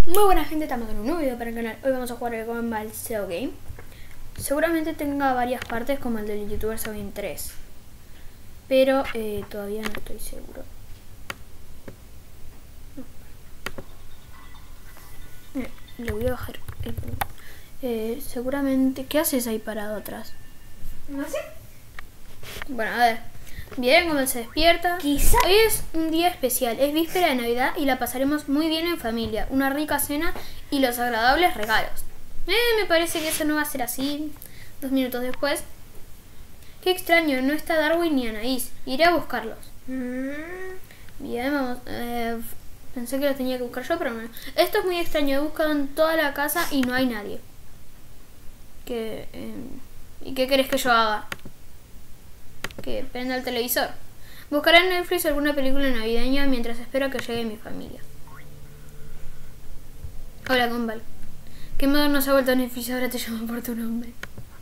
Muy buena gente, estamos en un nuevo video para el canal. Hoy vamos a jugar el Gumball SEO Game. Seguramente tenga varias partes como el del youtuber SEO 3, pero todavía no estoy seguro. Le voy a bajar el seguramente. ¿Qué haces ahí parado atrás? No sé. Bueno, a ver. Bien, como se despierta. Quizá. Hoy es un día especial, es víspera de Navidad y la pasaremos muy bien en familia. Una rica cena y los agradables regalos. Me parece que eso no va a ser así. 2 minutos después. Qué extraño, no está Darwin ni Anaís. Iré a buscarlos. Bien, vamos. Pensé que los tenía que buscar yo, pero bueno. Esto es muy extraño, he buscado en toda la casa y no hay nadie. ¿Y qué querés que yo haga? Que prenda el televisor. Buscaré en Netflix alguna película navideña mientras espero a que llegue mi familia. Hola, Gumball. ¿Qué modo no se ha vuelto Netflix? Ahora te llaman por tu nombre.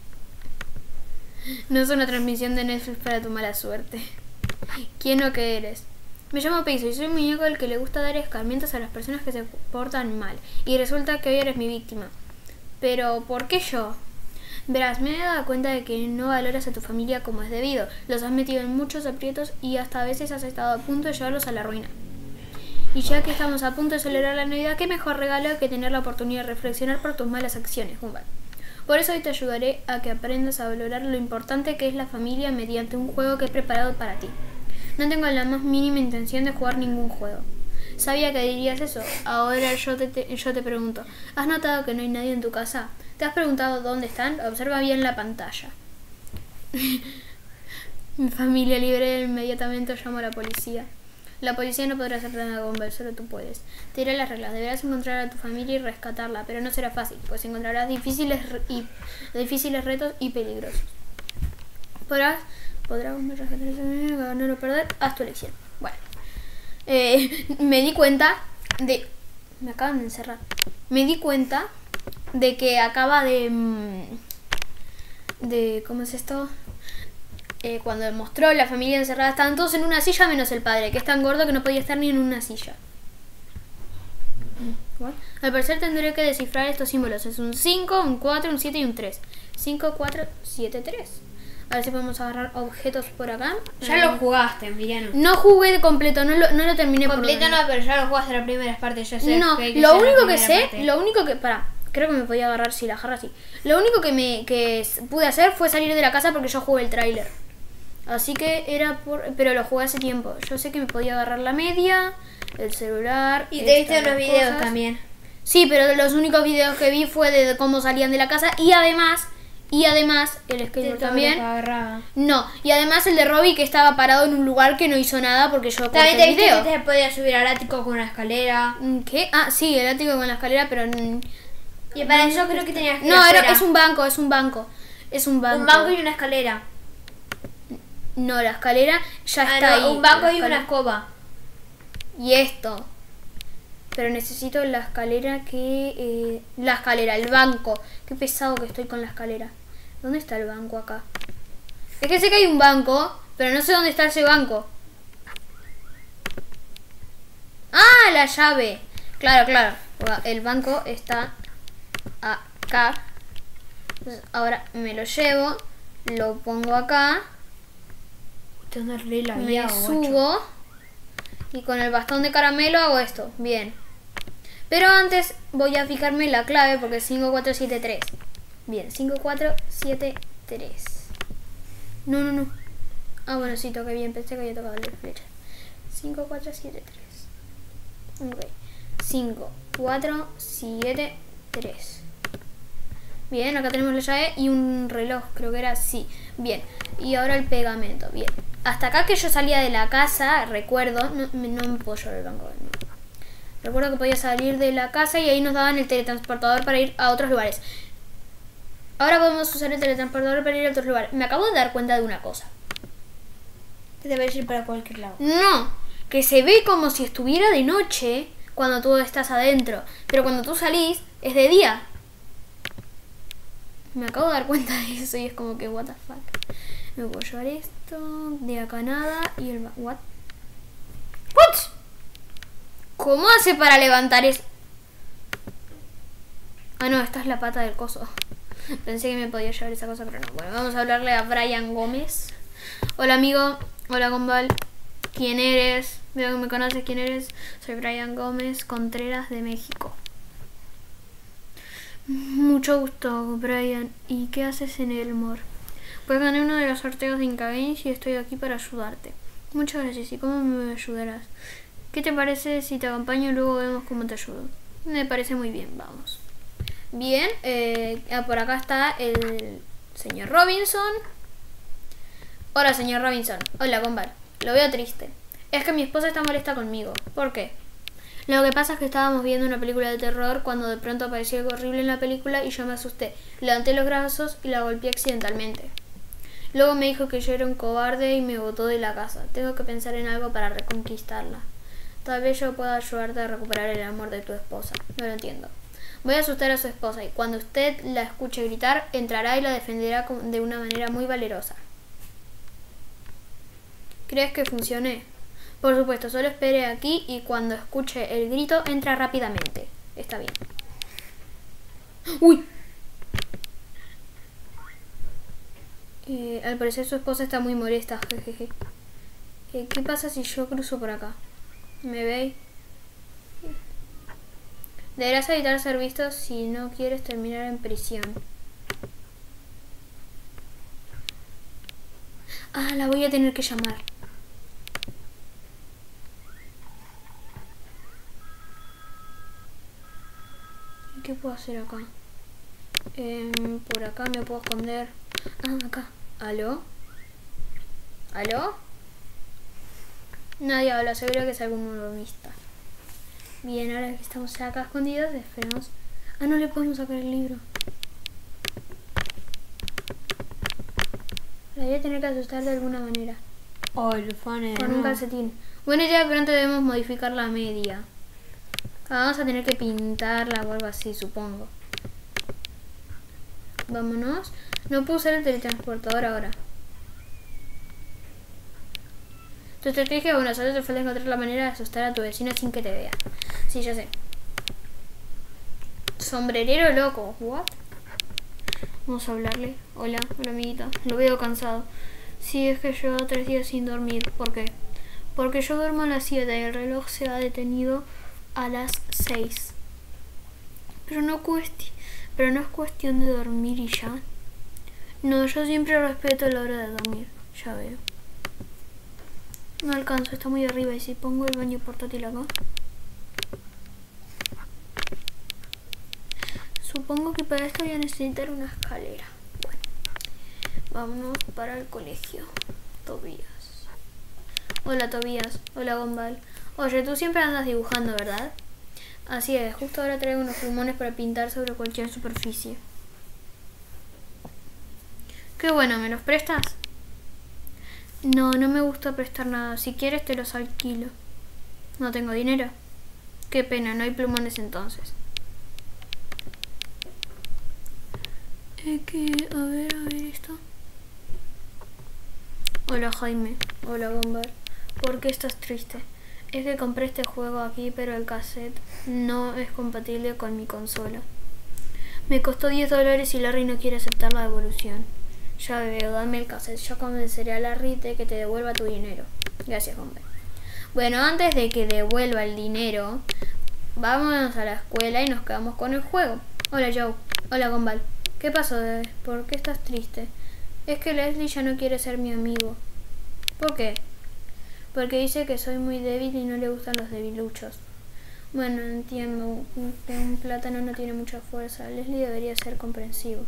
No es una transmisión de Netflix para tu mala suerte. ¿Quién o qué eres? Me llamo Piso y soy un muñeco al que le gusta dar escarmientos a las personas que se portan mal. Y resulta que hoy eres mi víctima. Pero, ¿por qué yo? Verás, me he dado cuenta de que no valoras a tu familia como es debido. Los has metido en muchos aprietos y hasta a veces has estado a punto de llevarlos a la ruina. Y ya que estamos a punto de celebrar la Navidad, qué mejor regalo que tener la oportunidad de reflexionar por tus malas acciones, Gumball. Por eso hoy te ayudaré a que aprendas a valorar lo importante que es la familia mediante un juego que he preparado para ti. No tengo la más mínima intención de jugar ningún juego. Sabía que dirías eso. Ahora yo te pregunto, ¿has notado que no hay nadie en tu casa? ¿Te has preguntado dónde están? Observa bien la pantalla. Mi familia libre inmediatamente llamo a la policía. La policía no podrá hacer nada, Gumball, solo tú puedes. Te diré las reglas. Deberás encontrar a tu familia y rescatarla, pero no será fácil, pues encontrarás difíciles retos y peligrosos. Podrás ganar o perder. Haz tu elección. Bueno. Me di cuenta de... Me acaban de encerrar. Me di cuenta de que acaba de... ¿Cómo es esto? Cuando mostró la familia encerrada, estaban todos en una silla menos el padre, que es tan gordo que no podía estar ni en una silla. Al parecer tendré que descifrar estos símbolos. Es un 5, un 4, un 7 y un 3. 5, 4, 7, 3. A ver si podemos agarrar objetos por acá. Ya lo jugaste, Emiliano. No jugué de completo, no lo terminé completo por no, pero ya lo jugaste las primeras partes. Ya sé. No, lo único que sé, Pará, creo que me podía agarrar si la jarra así. Lo único que pude hacer fue salir de la casa porque yo jugué el tráiler. Así que era pero lo jugué hace tiempo. Yo sé que me podía agarrar la media, el celular. Y te viste unos videos también. Sí, pero los únicos videos que vi fue de cómo salían de la casa y además el skateboard también. No, y además el de Robbie que estaba parado en un lugar que no hizo nada porque yo también te viste que te podías subir al ático con una escalera. ¿Qué? Ah, sí, el ático con la escalera, pero y para eso creo que tenías que no, es un banco. Un banco y una escalera. No, la escalera ya está ahí. Un banco y una escoba. Y esto. Pero necesito la escalera el banco. Qué pesado que estoy con la escalera. ¿Dónde está el banco acá? Es que sé que hay un banco, pero no sé dónde está ese banco. ¡Ah, la llave! Claro. El banco está acá. Entonces, ahora me lo llevo, lo pongo acá. Me subo. Y con el bastón de caramelo hago esto. Bien. Pero antes voy a fijarme la clave porque es 5473. Bien, 5473. No. Ah, bueno, sí, toqué bien. Pensé que había tocado la flecha. 5473. Ok. 5473. Bien, acá tenemos la llave y un reloj, creo que era así. Bien, y ahora el pegamento. Bien. Hasta acá que yo salía de la casa, recuerdo, no me puedo llevar el banco. No. Recuerdo que podía salir de la casa y ahí nos daban el teletransportador para ir a otros lugares. Ahora podemos usar el teletransportador para ir a otros lugares. Me acabo de dar cuenta de una cosa. Que debes ir para cualquier lado. No, que se ve como si estuviera de noche cuando tú estás adentro. Pero cuando tú salís, es de día. Me acabo de dar cuenta de eso y es como que what the fuck. Me puedo llevar esto, de acá nada y el... What? ¿Cómo hace para levantar eso? Ah, no, esta es la pata del coso. Pensé que me podía llevar esa cosa, pero no. Bueno, vamos a hablarle a Brian Gómez. Hola, amigo. Hola, Gombal. ¿Quién eres? Veo que me conoces. ¿Quién eres? Soy Brian Gómez Contreras de México. Mucho gusto, Brian. ¿Y qué haces en Elmore? Pues gané uno de los sorteos de Inca Games y estoy aquí para ayudarte. Muchas gracias. ¿Y cómo me ayudarás? ¿Qué te parece si te acompaño y luego vemos cómo te ayudo? Me parece muy bien, vamos. Bien, por acá está el señor Robinson. Hola, señor Robinson. Hola, Gombal. Lo veo triste. Es que mi esposa está molesta conmigo. ¿Por qué? Lo que pasa es que estábamos viendo una película de terror cuando de pronto apareció algo horrible en la película y yo me asusté. Levanté los brazos y la golpeé accidentalmente. Luego me dijo que yo era un cobarde y me botó de la casa. Tengo que pensar en algo para reconquistarla. Tal vez yo pueda ayudarte a recuperar el amor de tu esposa. No lo entiendo. Voy a asustar a su esposa y cuando usted la escuche gritar, entrará y la defenderá de una manera muy valerosa. ¿Crees que funcione? Por supuesto, solo espere aquí y cuando escuche el grito, entra rápidamente. Está bien. ¡Uy! Al parecer su esposa está muy molesta. Jejeje. ¿Qué pasa si yo cruzo por acá? ¿Me veis? Deberás evitar ser visto si no quieres terminar en prisión. Ah, la voy a tener que llamar. ¿Qué puedo hacer acá? Por acá me puedo esconder. Ah, acá. ¿Aló? ¿Aló? Nadie habla, seguro que es algún bromista. Bien, ahora que estamos acá escondidos, esperemos. Ah, no le podemos sacar el libro. La voy a tener que asustar de alguna manera. Oh, el fan con un calcetín. Buena idea, pero antes debemos modificar la media. Vamos a tener que pintarla o algo así, supongo. Vámonos. No puedo usar el teletransportador ahora. Tu estrategia, bueno, solo te falta encontrar la manera de asustar a tu vecino sin que te vea. Sí, ya sé. Sombrerero loco. ¿What? Vamos a hablarle. Hola, hola amiguita. Lo veo cansado. Sí, es que llevo 3 días sin dormir. ¿Por qué? Porque yo duermo a las 7 y el reloj se ha detenido a las 6. Pero no es cuestión de dormir y ya. No, yo siempre respeto la hora de dormir. Ya veo. No alcanzo, está muy arriba. ¿Y si pongo el baño portátil acá? Supongo que para esto voy a necesitar una escalera. Bueno, vámonos para el colegio. Tobías. Hola, Tobías. Hola, Gombal. Oye, tú siempre andas dibujando, ¿verdad? Así es, justo ahora traigo unos plumones para pintar sobre cualquier superficie. Qué bueno, ¿me los prestas? No, no me gusta prestar nada. Si quieres te los alquilo. No tengo dinero. Qué pena, no hay plumones entonces. A ver esto. Hola, Jaime. Hola, Gombal. ¿Por qué estás triste? Es que compré este juego aquí, pero el cassette no es compatible con mi consola. Me costó $10 y Larry no quiere aceptar la devolución. Ya veo, dame el cassette. Yo convenceré a Larry de que te devuelva tu dinero. Gracias, hombre. Bueno, antes de que devuelva el dinero, vámonos a la escuela y nos quedamos con el juego. Hola, Joe. Hola, Gombal. ¿Qué pasó, bebé? ¿Por qué estás triste? Es que Leslie ya no quiere ser mi amigo. ¿Por qué? Porque dice que soy muy débil y no le gustan los debiluchos. Bueno, entiendo que un plátano no tiene mucha fuerza. Leslie debería ser comprensivo.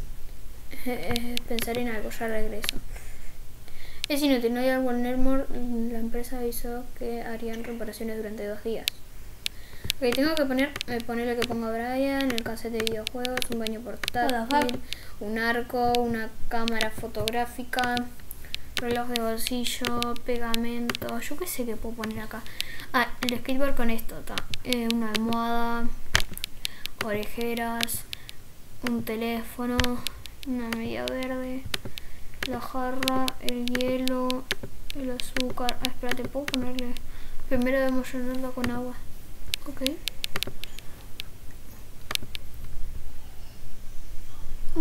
Pensar en algo, ya regreso. Es inútil, no hay algo en Elmore. La empresa avisó que harían reparaciones durante 2 días. Ok, tengo que ponerle que ponga a Brian, el cassette de videojuegos, un baño portátil, un arco, una cámara fotográfica, reloj de bolsillo, pegamento, yo qué sé que puedo poner acá. Ah, el skateboard con esto, una almohada, orejeras, un teléfono, una media verde, la jarra, el hielo, el azúcar. Ah, espérate, ¿puedo ponerle? Primero debemos llenarlo con agua. Ok.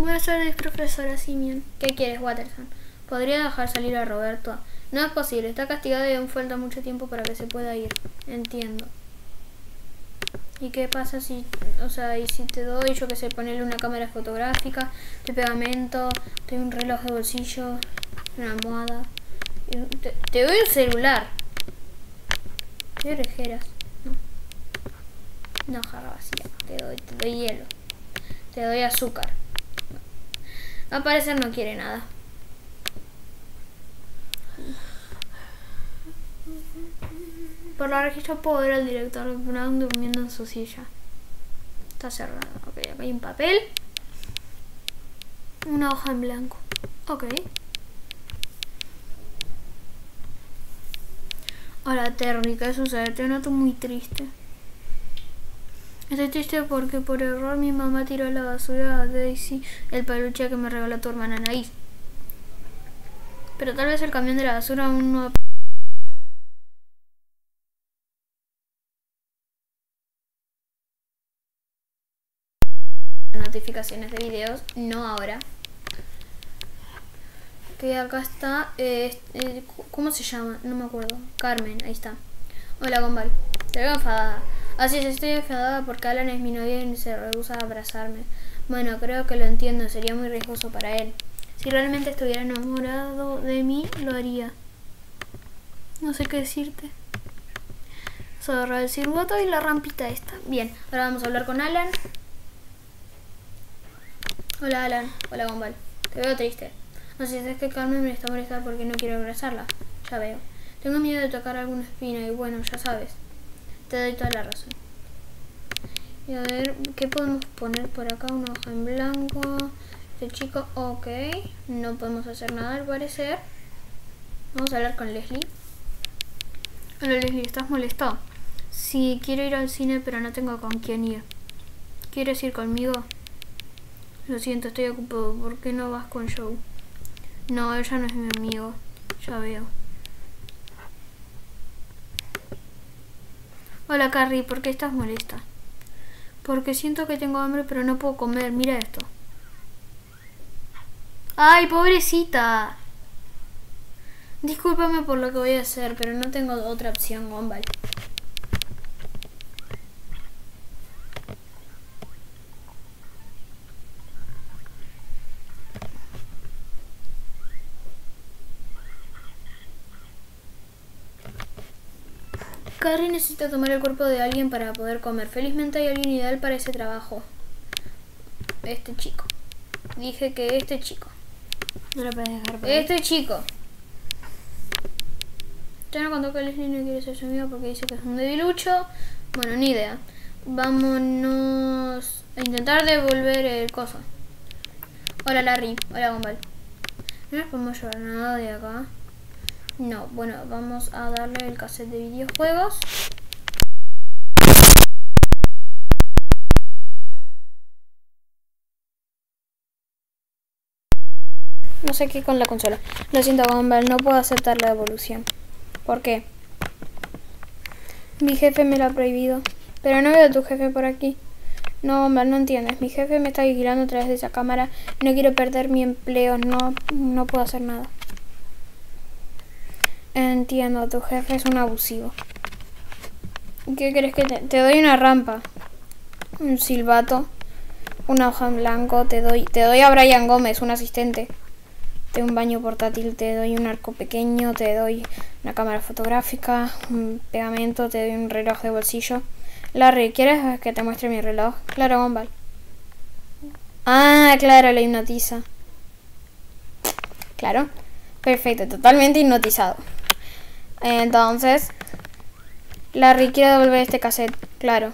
Buenas tardes, profesora Simian. ¿Qué quieres, Watterson? ¿Podría dejar salir a Roberto? No es posible, está castigado y aún falta mucho tiempo para que se pueda ir. Entiendo. ¿Y qué pasa si, y si te doy, yo que sé, ponerle una cámara fotográfica, de pegamento, te doy un reloj de bolsillo, una almohada, te doy un celular? ¿Qué orejeras? No, jarra vacía. Te doy hielo. Te doy azúcar. Al parecer no quiere nada. Por la registro puedo ver al director Brown durmiendo en su silla. Está cerrado. Ok, acá hay un papel. Una hoja en blanco. Ok. Hola Terry, ¿qué sucede? Te noto muy triste. Estoy triste porque por error mi mamá tiró a la basura a Daisy el peluche que me regaló tu hermana Anaís. Pero tal vez el camión de la basura aún no... notificaciones de videos, no ahora. Que acá está, ¿cómo se llama? No me acuerdo. Carmen, ahí está. Hola, Gumball. Te veo enfadada. Así es, estoy enfadada porque Alan es mi novio y se rehúsa a abrazarme. Bueno, creo que lo entiendo, sería muy riesgoso para él. Si realmente estuviera enamorado de mí, lo haría. No sé qué decirte. Zorra el silbato y la rampita esta. Bien, ahora vamos a hablar con Alan. Hola, Alan. Hola, Gumball. Te veo triste. No sé, es que Carmen me está molestando porque no quiero abrazarla. Ya veo. Tengo miedo de tocar alguna espina y bueno, ya sabes. Te doy toda la razón. Y a ver, ¿qué podemos poner por acá? Una hoja en blanco. Este chico, ok. No podemos hacer nada al parecer. Vamos a hablar con Leslie. Hola Leslie, ¿estás molestado? Sí, quiero ir al cine pero no tengo con quién ir. ¿Quieres ir conmigo? Lo siento, estoy ocupado. ¿Por qué no vas con Joe? No, ella no es mi amigo. Ya veo. Hola Carrie, ¿por qué estás molesta? Porque siento que tengo hambre pero no puedo comer. Mira esto. ¡Ay, pobrecita! Discúlpame por lo que voy a hacer, pero no tengo otra opción, Gumball. Carrie necesita tomar el cuerpo de alguien para poder comer. Felizmente hay alguien ideal para ese trabajo. Este chico. Dije que este chico. No lo puedes dejar por Este chico. Ya no contó que Leslie no quiere ser su amigo porque dice que es un debilucho. Bueno, ni idea. Vámonos a intentar devolver el coso. Hola Larry. Hola Gumball. No nos podemos llevar nada de acá. No, bueno, vamos a darle el cassette de videojuegos. No sé qué con la consola. Lo siento, Gumball, no puedo aceptar la devolución. ¿Por qué? Mi jefe me lo ha prohibido. Pero no veo a tu jefe por aquí. No, Gumball, no entiendes. Mi jefe me está vigilando a través de esa cámara. No quiero perder mi empleo. No puedo hacer nada. Entiendo, tu jefe es un abusivo. ¿Qué crees que te doy una rampa? Un silbato. Una hoja en blanco. Te doy a Brian Gómez, un asistente. Te doy un baño portátil. Te doy un arco pequeño. Te doy una cámara fotográfica. Un pegamento. Te doy un reloj de bolsillo. Larry, ¿quieres que te muestre mi reloj? Claro, Gumball. Ah, claro, le hipnotiza. Claro. Perfecto, totalmente hipnotizado. Entonces, Larry quiere devolver este cassette. Claro.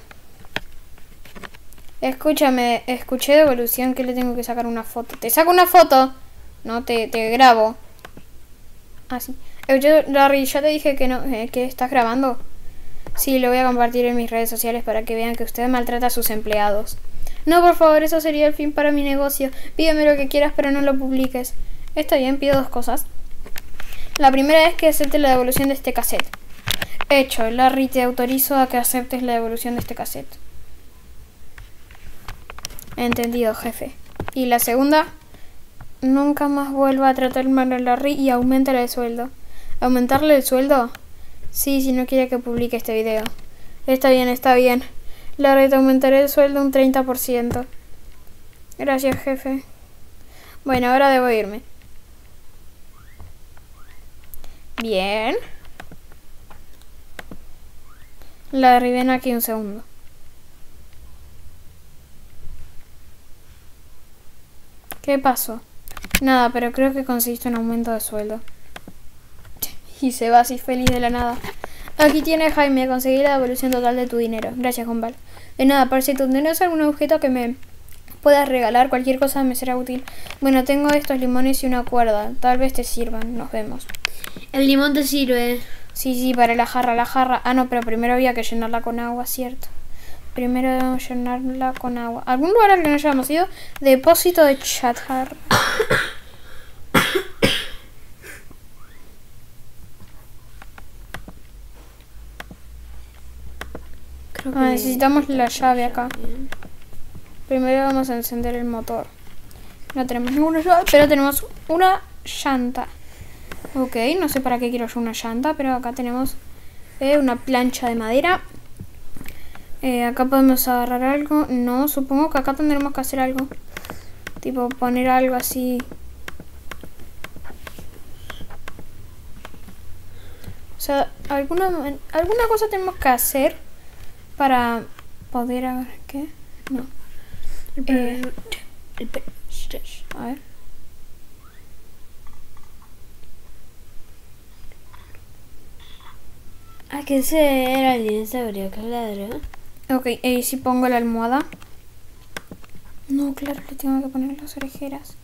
Escúchame, escuché devolución que le tengo que sacar una foto. ¿Te saco una foto? No, te grabo. Ah, sí. Larry, ya te dije que no, que estás grabando. Sí, lo voy a compartir en mis redes sociales para que vean que usted maltrata a sus empleados. No, por favor, eso sería el fin para mi negocio. Pídeme lo que quieras, pero no lo publiques. Está bien, pido dos cosas. La primera es que aceptes la devolución de este cassette. Hecho, Larry, te autorizo a que aceptes la devolución de este cassette. Entendido, jefe. Y la segunda, nunca más vuelva a tratar mal a Larry y aumentale el sueldo. ¿Aumentarle el sueldo? Sí, si no quiere que publique este video. Está bien, está bien. Larry, te aumentaré el sueldo un 30%. Gracias, jefe. Bueno, ahora debo irme. Bien. Larry, ven aquí un segundo. ¿Qué pasó? Nada, pero creo que conseguiste un aumento de sueldo. Y se va así feliz de la nada. Aquí tienes, Jaime, conseguí la devolución total de tu dinero. Gracias, Gumball. De nada, por si tú tienes algún objeto que me puedas regalar, cualquier cosa me será útil. Bueno, tengo estos limones y una cuerda. Tal vez te sirvan. Nos vemos. El limón te sirve. Sí, para la jarra, Ah, no, pero primero había que llenarla con agua, ¿cierto? Primero debemos llenarla con agua. ¿Algún lugar al que no hayamos ido? Depósito de chatarra. Necesitamos la llave acá. Primero vamos a encender el motor. No tenemos ninguna llave, pero tenemos una llanta. Ok, no sé para qué quiero yo una llanta, pero acá tenemos una plancha de madera. Acá podemos agarrar algo. No, supongo que acá tendremos que hacer algo. Tipo poner algo así. O sea, alguna cosa tenemos que hacer para poder... A ver, ¿qué? No. A ver. Ah, que ese era el dinosaurio, claro. Ok, y si pongo la almohada. No, claro, le tengo que poner las orejeras.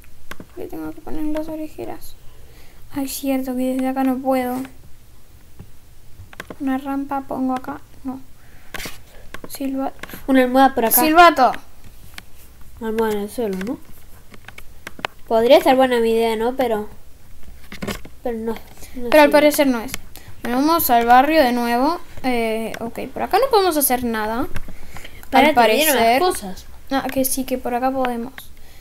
Ay, cierto que desde acá no puedo. Una rampa pongo acá. No. Silbato. Una almohada por acá. Silbato. Una almohada en el suelo, ¿no? Podría ser buena mi idea, ¿no? Pero no. Pero al parecer no es. Bueno, vamos al barrio de nuevo. Ok, por acá no podemos hacer nada. Al parecer. Cosas. Ah, que sí, que por acá podemos.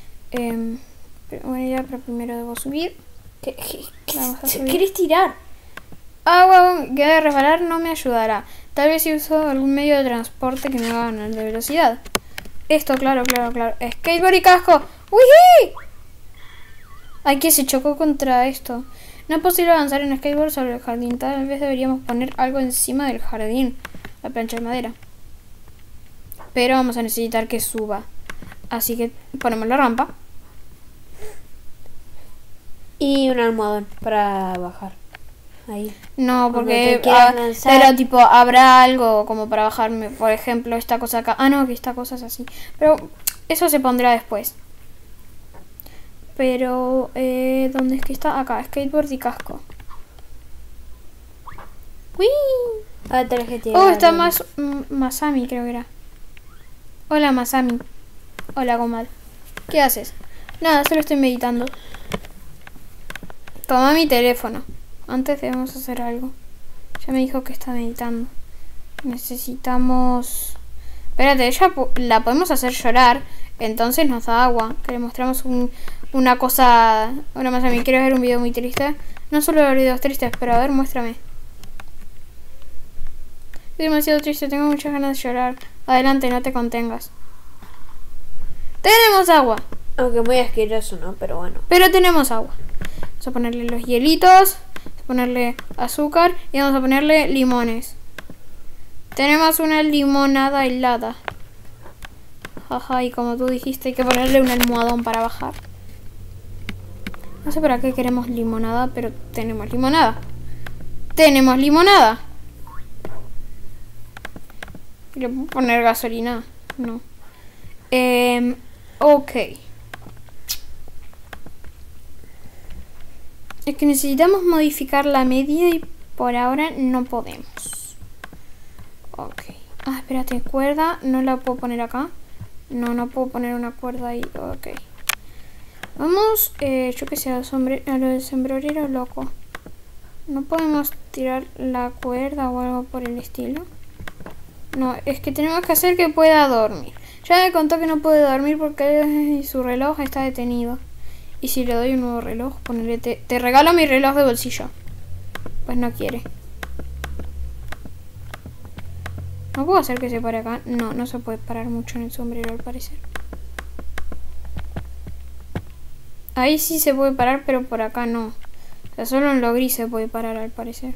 Bueno, pero primero debo subir. Vamos a subir. ¿Querés tirar? Agua que de resbalar no me ayudará. Tal vez si uso algún medio de transporte que me haga ganar de velocidad. Esto, claro. Skateboard y casco. ¡Uy! Ay, que se chocó contra esto. No es posible avanzar en skateboard sobre el jardín. Tal vez deberíamos poner algo encima del jardín. La plancha de madera. Pero vamos a necesitar que suba. Así que ponemos la rampa. Y un almohadón para bajar. Ahí. No, porque pero tipo habrá algo como para bajarme. Por ejemplo, esta cosa acá. Ah, no, que esta cosa es así. Pero eso se pondrá después. Pero, ¿dónde es que está? Acá, skateboard y casco. ¡Uy! Oh, está Masami, creo que era. Hola, Masami. Hola, Gomal. ¿Qué haces? Nada, solo estoy meditando. Toma mi teléfono. Antes debemos hacer algo. Ya me dijo que está meditando. Necesitamos... Espérate, ella la podemos hacer llorar. Entonces nos da agua. Que le mostramos una cosa... Hola, Masami, ¿quieres ver un video muy triste? No solo ver videos tristes, pero a ver, muéstrame. Estoy demasiado triste, tengo muchas ganas de llorar. Adelante, no te contengas. ¡Tenemos agua! Aunque muy asqueroso, ¿no? Pero bueno. Pero tenemos agua. Vamos a ponerle los hielitos. Vamos a ponerle azúcar. Y vamos a ponerle limones. Tenemos una limonada helada. Ajá, y como tú dijiste, hay que ponerle un almohadón para bajar. No sé para qué queremos limonada, pero tenemos limonada. ¡Tenemos limonada! ¿Le puedo poner gasolina? No. Ok. Es que necesitamos modificar la medida y por ahora no podemos. Ok. Ah, espérate, cuerda. No la puedo poner acá. No puedo poner una cuerda ahí. Ok. Vamos, yo que sé, a lo del sombrerero loco. No podemos tirar la cuerda o algo por el estilo. No, es que tenemos que hacer que pueda dormir. Ya me contó que no puede dormir porque su reloj está detenido. Y si le doy un nuevo reloj, ponele te regalo mi reloj de bolsillo. Pues no quiere. ¿No puedo hacer que se pare acá? No, no se puede parar mucho en el sombrero al parecer. Ahí sí se puede parar, pero por acá no. O sea, solo en lo gris se puede parar al parecer.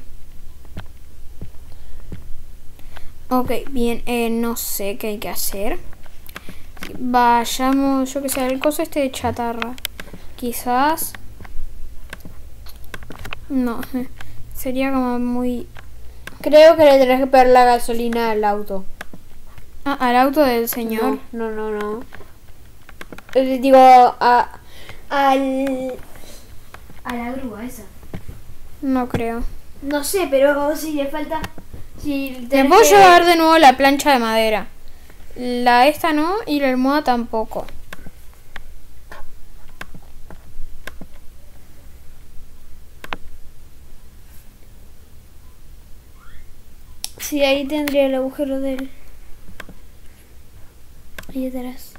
Ok, bien, no sé qué hay que hacer. Vayamos, yo que sé, al coso este de chatarra. Quizás... No, sería como muy... Creo que le tenés que pegar la gasolina al auto. Ah, al auto del señor. No. Digo, a la grúa esa. No creo. No sé, pero si le falta... Si Te puedo llevar de nuevo la plancha de madera. La esta no y la almohada tampoco. Sí, ahí tendría el agujero del... Ahí atrás.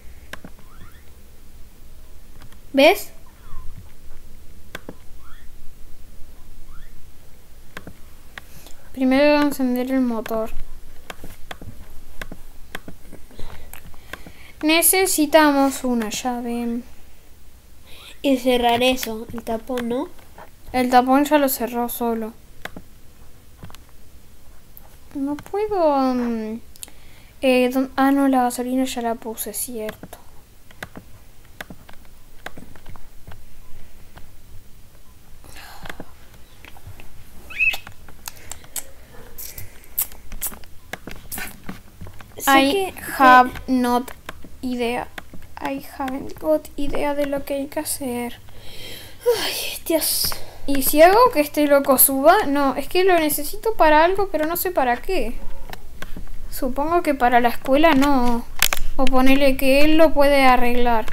¿Ves? Primero voy a encender el motor. Necesitamos una llave. Y cerrar eso, el tapón, ¿no? El tapón ya lo cerró solo. No puedo... no, la gasolina ya la puse, cierto. I haven't got idea de lo que hay que hacer. Ay, Dios. ¿Y si hago que este loco suba? No, es que lo necesito para algo, pero no sé para qué. Supongo que para la escuela no. O ponerle que él lo puede arreglar.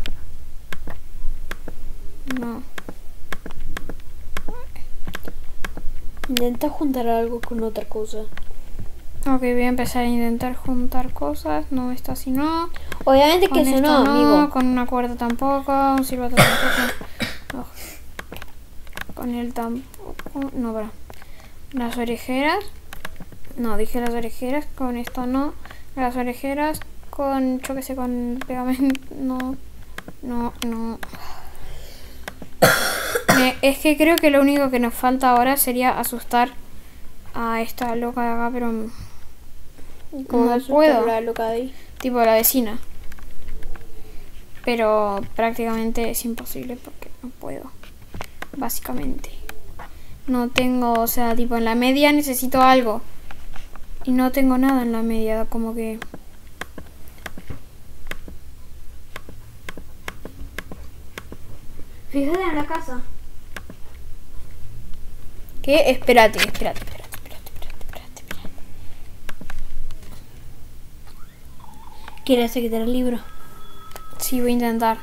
No. Intenta juntar algo con otra cosa. Ok, voy a empezar a intentar juntar cosas. No, esta sí no. Obviamente que eso no, amigo. Con una cuerda tampoco. Un silbato tampoco. Oh. Con él tampoco. No, para. Las orejeras. No, dije las orejeras. Con esto no. Las orejeras con, yo que sé, con pegamento. No. Es que creo que lo único que nos falta ahora sería asustar a esta loca de acá, pero ¿Cómo no puedo. La loca de ahí? Tipo la vecina. Pero prácticamente es imposible porque no puedo. Básicamente. No tengo, o sea, tipo en la media necesito algo. Y no tengo nada en la media, como que... Fíjate en la casa. ¿Qué? Espérate. ¿Quieres quitar el libro? Sí, voy a intentar.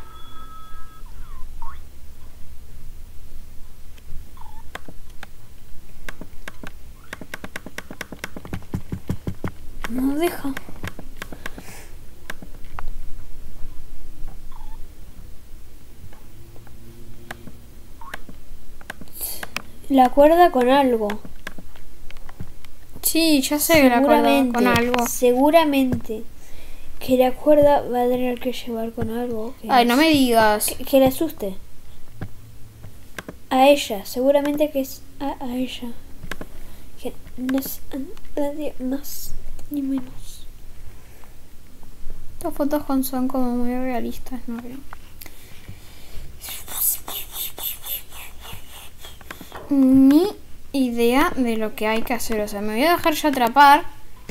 No deja. La cuerda con algo. Sí, ya sé que la cuerda con algo. Seguramente que la cuerda va a tener que llevar con algo. Ay, no me digas. Que le asuste. A ella, seguramente que es a ella. Que no es a nadie más ni menos. Estas fotos son como muy realistas, ¿no creo? Ni idea de lo que hay que hacer. O sea, me voy a dejar ya atrapar.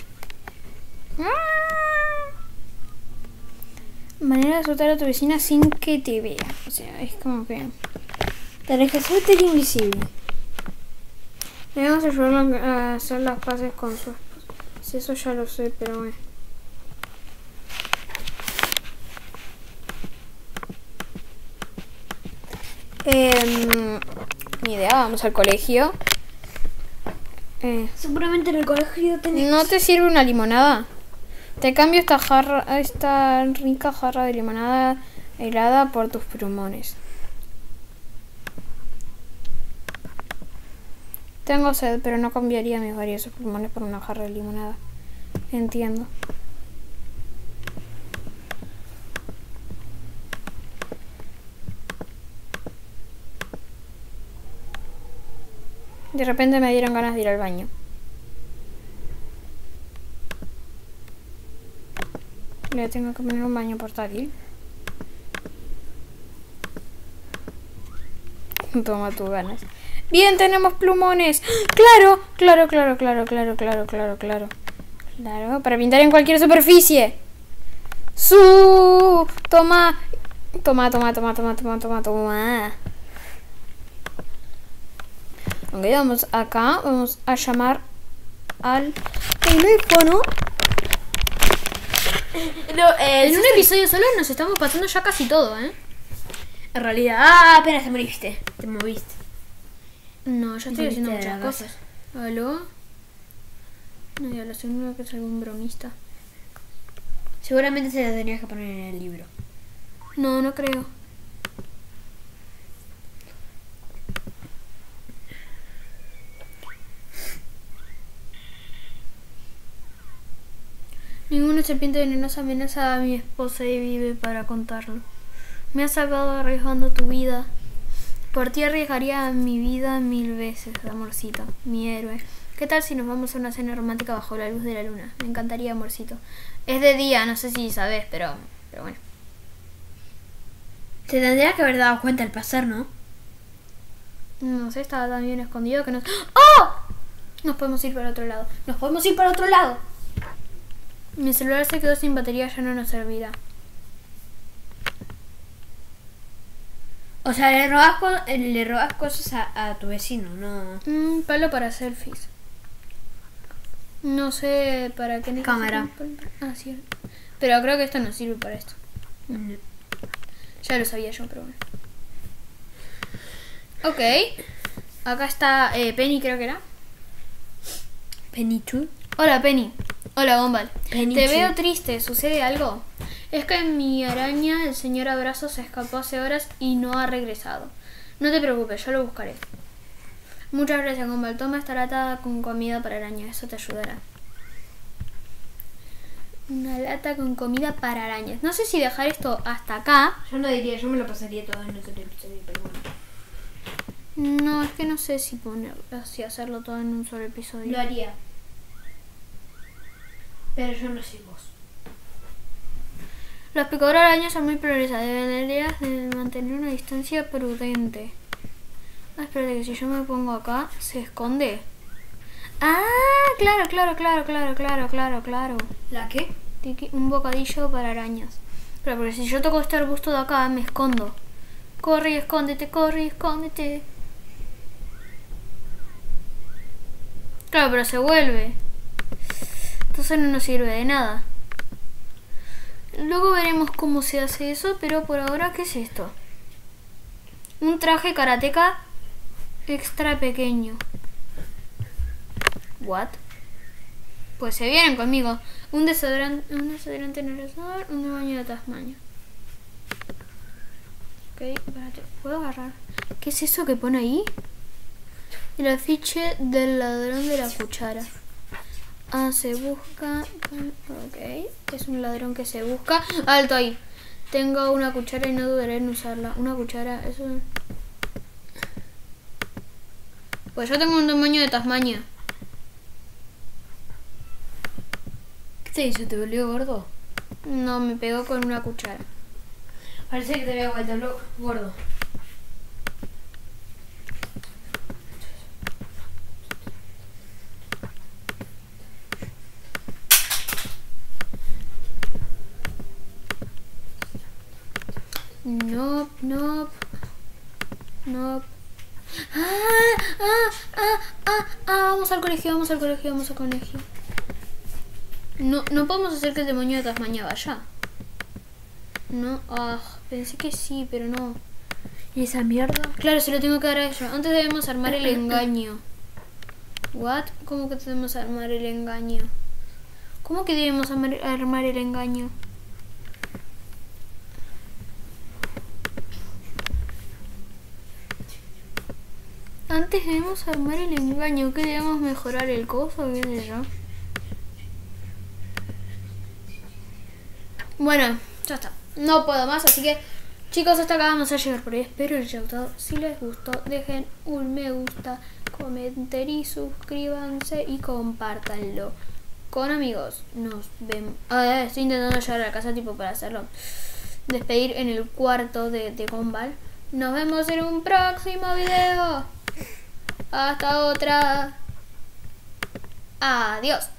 Manera de asustar a tu vecina sin que te vea. O sea, es como que... Tenés que hacerte invisible. Debemos ayudarlo a hacer las paces con su esposa. Sí, eso ya lo sé, pero bueno. Ni idea, vamos al colegio. Seguramente en el colegio tenés... ¿No te sirve una limonada? Te cambio esta rica jarra de limonada helada por tus plumones. Tengo sed, pero no cambiaría mis valiosos plumones por una jarra de limonada. Entiendo. De repente me dieron ganas de ir al baño. Le tengo que poner un baño portátil. Toma tus ganas. Bien, tenemos plumones. ¡Claro! Claro, claro, claro, claro, claro, claro, claro. Claro, para pintar en cualquier superficie. Toma. Toma, toma, toma, toma, toma, toma, toma. Ok, vamos acá. Vamos a llamar al teléfono. No, En un episodio solo nos estamos pasando ya casi todo, ¿eh? En realidad, apenas te moriste. Te moviste. No, yo estoy haciendo Moviste de muchas la cosas. ¿Aló? No, ya lo seguro que es algún bromista. Seguramente se la tenías que poner en el libro. No, no creo. Ninguna serpiente venenosa amenaza a mi esposa y vive para contarlo. Me has salvado arriesgando tu vida. Por ti arriesgaría mi vida 1000 veces, amorcito, mi héroe. ¿Qué tal si nos vamos a una cena romántica bajo la luz de la luna? Me encantaría, amorcito. Es de día, no sé si sabes, pero bueno. Te tendrías que haber dado cuenta al pasar, ¿no? No sé, estaba tan bien escondido que nos... ¡Oh! Nos podemos ir para otro lado. Nos podemos ir para otro lado. Mi celular se quedó sin batería, ya no nos servirá. O sea, le robas cosas a tu vecino, ¿no? Palo para selfies. No sé para qué necesito Cámara. un palo. Ah, cierto. Pero creo que esto no sirve para esto. No. Ya lo sabía yo, pero bueno. Ok. Acá está Penny, creo que era. Penny Chu. Hola, Penny. Hola, Gumball. Penny Te Chu. veo triste. ¿Sucede algo? Es que mi araña, el señor Abrazo, se escapó hace horas y no ha regresado. No te preocupes, yo lo buscaré. Muchas gracias, Gumball. Toma esta lata con comida para arañas. Eso te ayudará. Una lata con comida para arañas. No sé si dejar esto hasta acá. Yo no diría, yo me lo pasaría todo en otro episodio, pero bueno. No, es que no sé si ponerlo así, hacerlo todo en un solo episodio. Lo haría. Pero yo no soy vos. Los picadoraarañas son muy peligrosas. Deberías de mantener una distancia prudente. Ah, espérate, que si yo me pongo acá, se esconde. Ah, claro, claro, claro, claro, claro, claro, claro. ¿La qué? Un bocadillo para arañas. Pero porque si yo toco este arbusto de acá, me escondo. Corre y escóndete, corre y escóndete. Claro, pero se vuelve. Entonces no nos sirve de nada. Luego veremos cómo se hace eso, pero por ahora, ¿qué es esto? Un traje karateca extra pequeño. ¿What? Pues se vienen conmigo. Un desodorante engrasado, un baño de Tasmania. Ok, espérate, ¿puedo agarrar? ¿Qué es eso que pone ahí? El afiche del ladrón de la cuchara. Ah, se busca... Ok, es un ladrón que se busca. ¡Alto ahí! Tengo una cuchara y no dudaré en usarla. Una cuchara, eso... Pues yo tengo un tamaño de Tasmania. ¿Qué te hizo? ¿Te volvió gordo? No, me pegó con una cuchara. Parece que te había vuelto gordo. Nope, nope. Nope. Vamos al colegio, vamos al colegio, vamos al colegio. No podemos hacer que el demonio de Tasmania vaya. No, pensé que sí, pero no. ¿Y esa mierda? Claro, se lo tengo que dar a ellos. Antes debemos armar el engaño. ¿What? ¿Cómo que debemos armar el engaño? ¿Cómo que debemos armar el engaño? Antes debemos armar el engaño. ¿Qué debemos mejorar el coso? ¿Qué sé yo? Bueno, ya está. No puedo más, así que chicos, hasta acá vamos a llegar por hoy. Espero les haya gustado. Si les gustó, dejen un me gusta, comenten y suscríbanse y compártanlo con amigos. Nos vemos. Estoy intentando llegar a la casa tipo para hacerlo despedir en el cuarto de Gumball. Nos vemos en un próximo video. Hasta otra. Adiós.